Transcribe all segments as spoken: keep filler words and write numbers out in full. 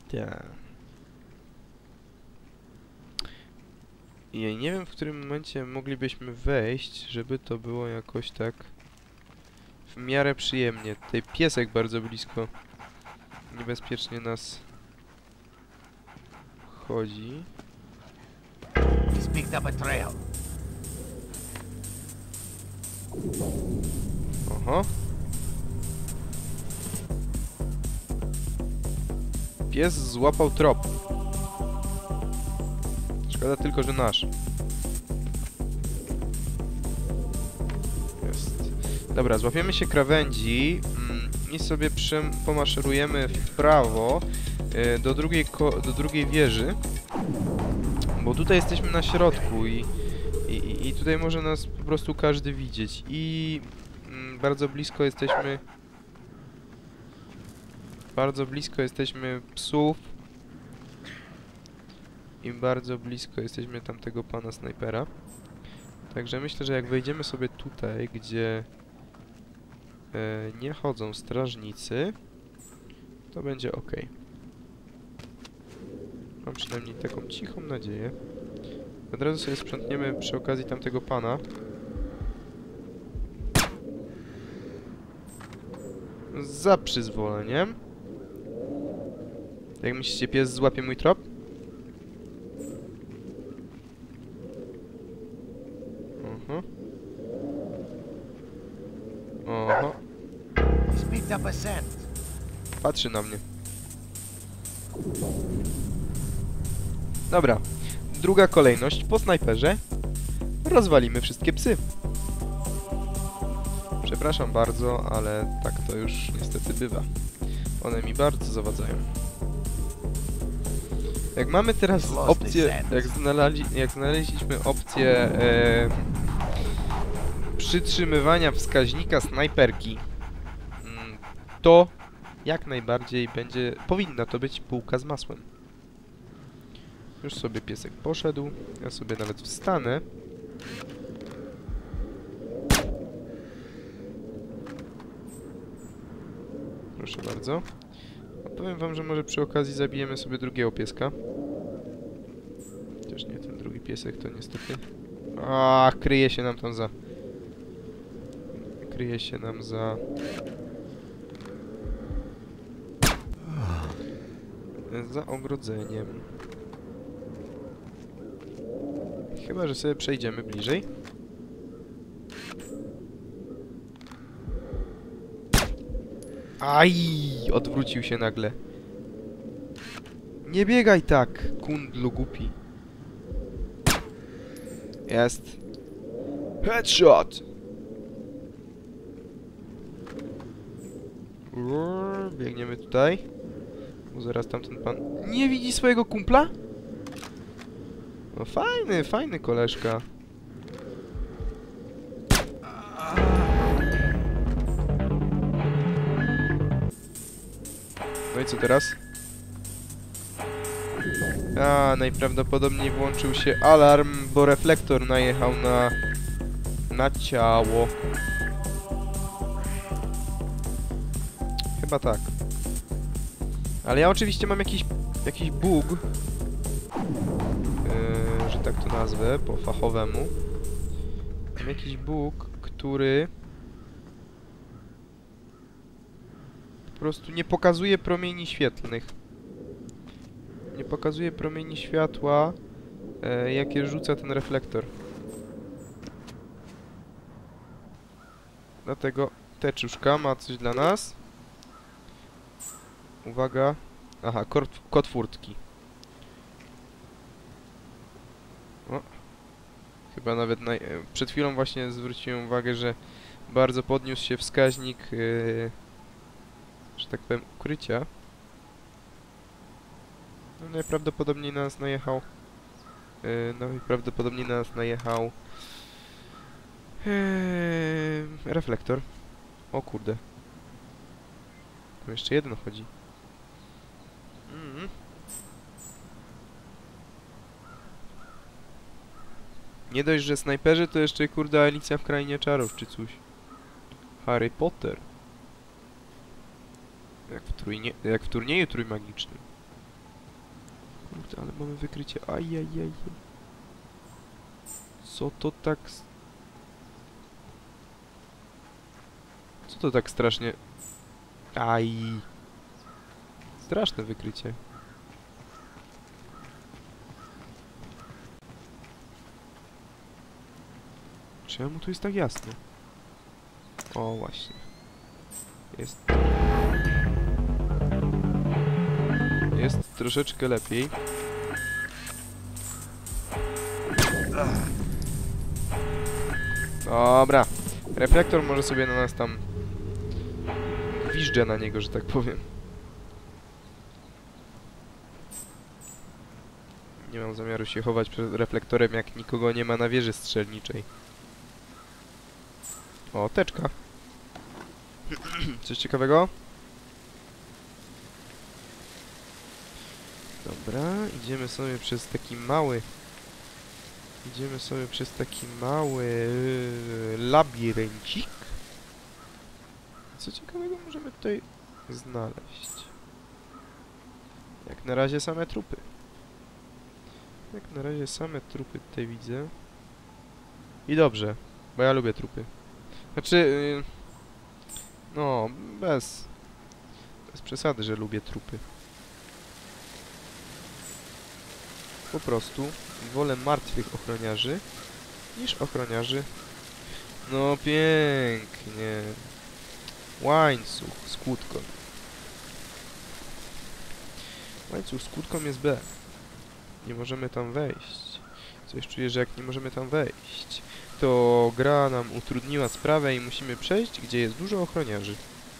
Tak. I ja nie wiem, w którym momencie moglibyśmy wejść, żeby to było jakoś tak w miarę przyjemnie. Tutaj piesek bardzo blisko niebezpiecznie nas chodzi. He's picked up a trail. Oho. Pies złapał trop. Szkoda tylko, że nasz. Jest. Dobra, złapiemy się krawędzi mm, i sobie pomaszerujemy w prawo y, do, drugiej do drugiej wieży. Bo tutaj jesteśmy na środku i, i, i tutaj może nas po prostu każdy widzieć. I mm, bardzo blisko jesteśmy... Bardzo blisko jesteśmy psów. I bardzo blisko jesteśmy tamtego pana snajpera. Także myślę, że jak wejdziemy sobie tutaj, gdzie e, nie chodzą strażnicy, to będzie ok. Mam przynajmniej taką cichą nadzieję. Od razu sobie sprzątniemy przy okazji tamtego pana. Za przyzwoleniem. Jak myślicie, pies złapie mój trop? Oho. Oho. He's picked up a scent. Patrzy na mnie. Dobra. Druga kolejność. Po snajperze rozwalimy wszystkie psy. Przepraszam bardzo, ale tak to już niestety bywa. One mi bardzo zawadzają. Jak mamy teraz opcję, jak, znaleźli, jak znaleźliśmy opcję e, przytrzymywania wskaźnika snajperki, to jak najbardziej będzie, powinna to być bułka z masłem. Już sobie piesek poszedł, ja sobie nawet wstanę. Proszę bardzo. A powiem wam, że może przy okazji zabijemy sobie drugiego pieska. Chociaż nie, ten drugi piesek to niestety... A, kryje się nam tam za... Kryje się nam za... Za ogrodzeniem. Chyba że sobie przejdziemy bliżej. Aj! Odwrócił się nagle. Nie biegaj tak, kundlu głupi. Jest. Headshot! Uuu, biegniemy tutaj. Bo zaraz tamten pan... Nie widzi swojego kumpla? No fajny, fajny koleżka. No i co teraz? A, najprawdopodobniej włączył się alarm, bo reflektor najechał na... na ciało. Chyba tak. Ale ja oczywiście mam jakiś... jakiś bug. Yy, że tak to nazwę, po fachowemu. Mam jakiś bug, który... po prostu nie pokazuje promieni świetlnych. Nie pokazuje promieni światła, e, jakie rzuca ten reflektor. Dlatego teczuszka ma coś dla nas. Uwaga. Aha, kod, kod furtki. O. Chyba nawet naj... przed chwilą właśnie zwróciłem uwagę, że bardzo podniósł się wskaźnik, yy, że tak powiem, ukrycia. No najprawdopodobniej na nas najechał... Yy, no najprawdopodobniej na nas najechał... Yy, reflektor. O kurde. Tu jeszcze jeden chodzi. Mm. Nie dość, że snajperzy, to jeszcze kurde Alicja w Krainie Czarów czy coś. Harry Potter. Jak w, trójnie, jak w turnieju trójmagicznym. Kurde, ale mamy wykrycie. Ajajaj. Co to tak... s- Co to tak strasznie... Aj. Straszne wykrycie. Czemu tu jest tak jasno? O, właśnie. Jest... Jest troszeczkę lepiej. Dobra. Reflektor może sobie na nas tam... Gwiżdżę na niego, że tak powiem. Nie mam zamiaru się chować przed reflektorem, jak nikogo nie ma na wieży strzelniczej. O, teczka. Coś ciekawego? Dobra, idziemy sobie przez taki mały... Idziemy sobie przez taki mały yy, labiryncik. Co ciekawego możemy tutaj znaleźć? Jak na razie same trupy. Jak na razie same trupy tutaj widzę. I dobrze, bo ja lubię trupy. Znaczy... Yy, no, bez... Bez przesady, że lubię trupy. Po prostu wolę martwych ochroniarzy niż ochroniarzy. No pięknie. Łańcuch z kłódką. Łańcuch z kłódką jest B. Nie możemy tam wejść. Coś czuję, że jak nie możemy tam wejść, to gra nam utrudniła sprawę i musimy przejść, gdzie jest dużo ochroniarzy.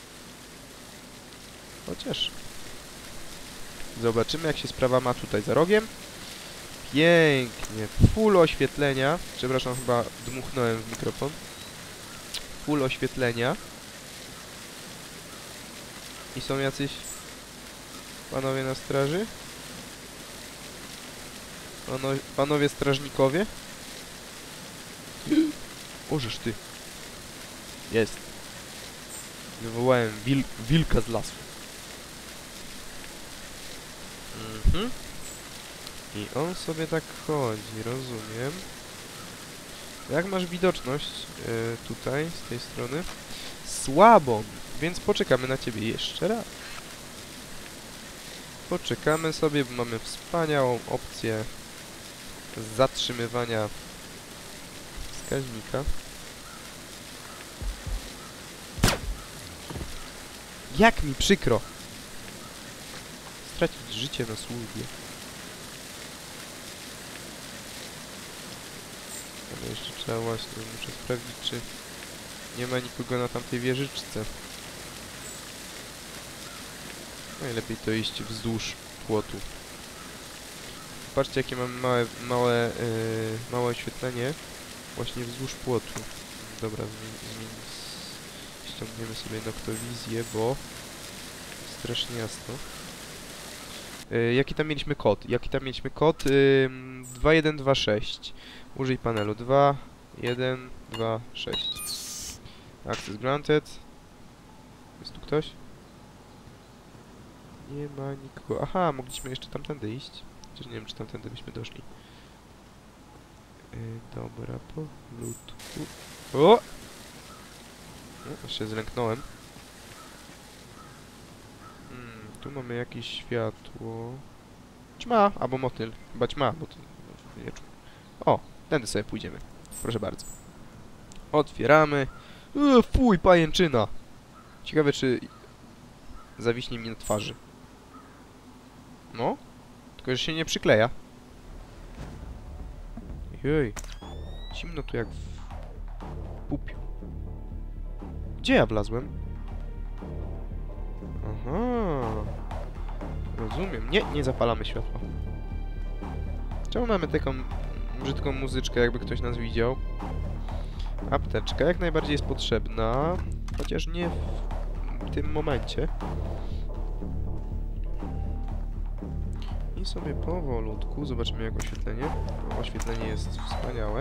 Chociaż... Zobaczymy, jak się sprawa ma tutaj za rogiem. Pięknie. Full oświetlenia. Przepraszam, chyba dmuchnąłem w mikrofon. Full oświetlenia. I są jacyś panowie na straży? Pano, panowie strażnikowie? Ożeż ty. Jest. Wywołałem wil wilka z lasu. Mhm. I on sobie tak chodzi, rozumiem. Jak masz widoczność yy, tutaj, z tej strony? Słabą, więc poczekamy na ciebie jeszcze raz. Poczekamy sobie, bo mamy wspaniałą opcję zatrzymywania wskaźnika. Jak mi przykro stracić życie na służbie. Ale jeszcze trzeba właśnie, muszę sprawdzić, czy nie ma nikogo na tamtej wieżyczce. Najlepiej to iść wzdłuż płotu. Patrzcie, jakie mamy małe, małe, yy, małe oświetlenie właśnie wzdłuż płotu. Dobra, ściągniemy sobie noktowizję, bo strasznie jasno. Yy, jaki tam mieliśmy kod? Jaki tam mieliśmy kod? Yy, dwa jeden dwa sześć. Użyj panelu dwa jeden dwa sześć. Access granted. Jest tu ktoś? Nie ma nikogo. Aha, mogliśmy jeszcze tamtędy iść. Chociaż nie wiem, czy tamtędy byśmy doszli. Yy, dobra, powolutku. O! No, aż się zlęknąłem. Hmm, tu mamy jakieś światło. Ćma, albo motyl. Chyba ćma, bo to... O, tędy sobie pójdziemy. Proszę bardzo. Otwieramy. Eee, fuj, pajęczyna! Ciekawe, czy zawiśnie mi na twarzy. No, tylko że się nie przykleja. Jej, zimno tu jak w pupiu. Gdzie ja wlazłem? Aha, rozumiem. Nie, nie zapalamy światła. Czemu mamy taką brzydką muzyczkę, jakby ktoś nas widział? Apteczka jak najbardziej jest potrzebna, chociaż nie w tym momencie. I sobie powolutku zobaczymy, jak oświetlenie. O, oświetlenie jest wspaniałe.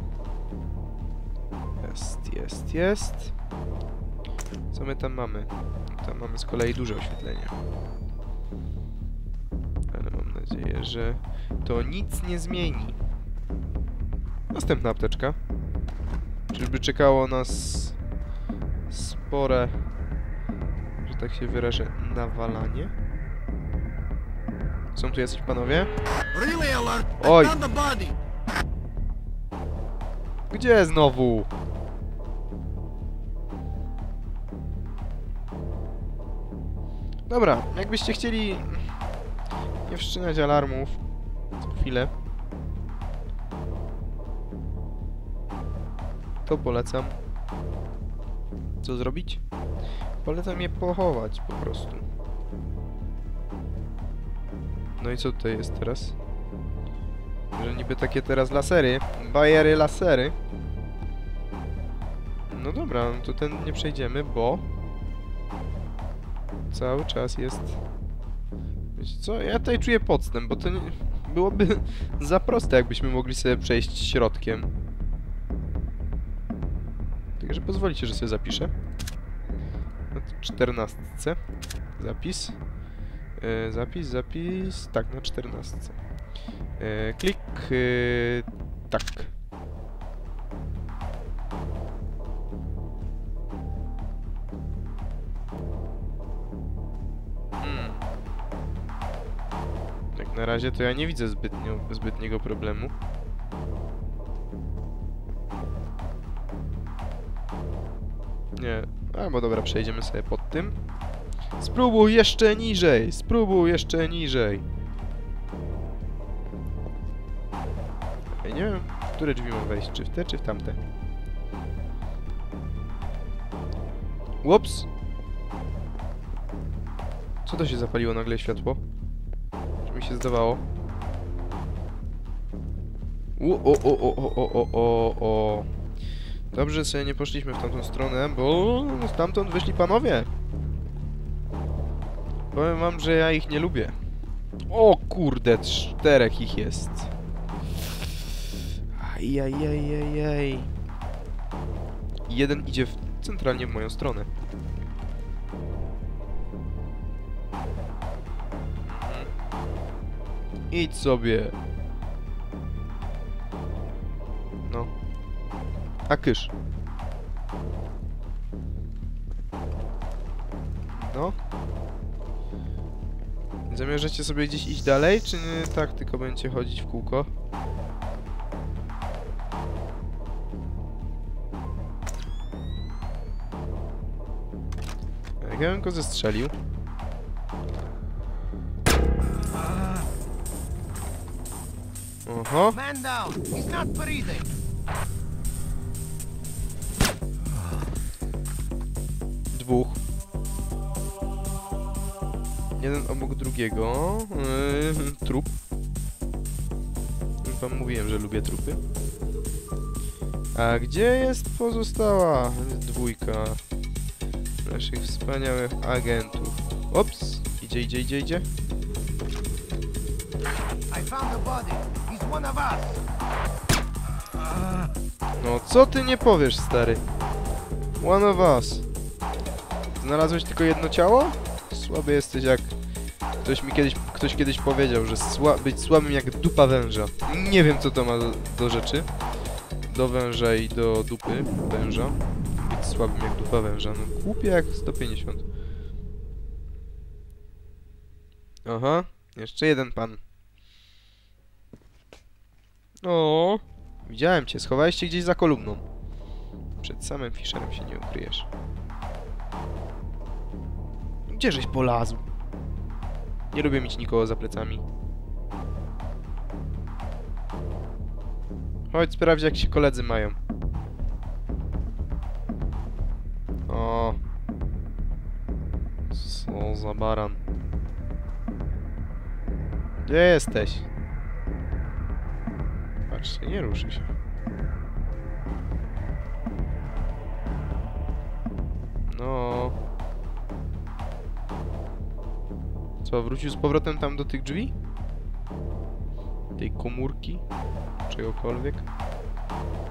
Jest, jest, jest. Co my tam mamy? Tam mamy z kolei duże oświetlenie. Ale mam nadzieję, że to nic nie zmieni. Następna apteczka. Czyżby czekało nas spore, że tak się wyrażę, nawalanie? Są tu jacyś panowie? Relay alert! I Oj! found the body! Gdzie znowu? Dobra, jakbyście chcieli nie wszczynać alarmów co chwilę, to polecam. Co zrobić? Polecam je pochować po prostu. No i co tutaj jest teraz? Że niby takie teraz lasery, bajery lasery. No dobra, no to ten nie przejdziemy, bo cały czas jest... Wiecie co? Ja tutaj czuję podstęp, bo to nie... byłoby za proste, jakbyśmy mogli sobie przejść środkiem. Także pozwolicie, że sobie zapiszę. Na czternastce. Zapis. Yy, zapis, zapis... Tak, na czternastce. Yy, klik... Yy, tak. Hmm. Jak na razie to ja nie widzę zbytnio, zbytniego problemu. Nie. A, bo dobra, przejdziemy sobie pod tym. Spróbuj jeszcze niżej! Spróbuj jeszcze niżej! Ja nie wiem, w które drzwi mam wejść, czy w te, czy w tamte. Ups! Co to się zapaliło nagle światło? Czy mi się zdawało? U, o, o, o, o, o, o, o, o. Dobrze, sobie nie poszliśmy w tamtą stronę, bo stamtąd wyszli panowie. Powiem wam, że ja ich nie lubię. O kurde, czterech ich jest. Ajajajajaj. Jeden idzie w, centralnie w moją stronę. Mhm. Idź sobie. No. A kysz. No. Zamierzacie sobie gdzieś iść dalej, czy nie tak tylko będziecie chodzić w kółko? Jak ja bym go zestrzelił? Oho. Man down! He's not breathing! Dwóch. Jeden obok drugiego. Yy, trup. Już wam mówiłem, że lubię trupy. A gdzie jest pozostała dwójka naszych wspaniałych agentów? Ops! Idzie, idzie, idzie, idzie. I found the body! He's one of us! No co ty nie powiesz, stary? One of us. Znalazłeś tylko jedno ciało? Słaby jesteś jak... Ktoś mi kiedyś, ktoś kiedyś powiedział, że sła być słabym jak dupa węża. Nie wiem, co to ma do, do rzeczy. Do węża i do dupy węża. Być słabym jak dupa węża. No głupie jak sto pięćdziesiąt. Aha. Jeszcze jeden pan. O, widziałem cię. Schowałeś się gdzieś za kolumną. Przed samym Fisherem się nie ukryjesz. Gdzieżeś polazł? Nie lubię mieć nikogo za plecami. Chodź sprawdź, jak się koledzy mają. O. Co za baran. Gdzie jesteś? Patrzcie, nie ruszy się. No. Co, wrócił z powrotem tam do tych drzwi? Tej komórki? Czegokolwiek?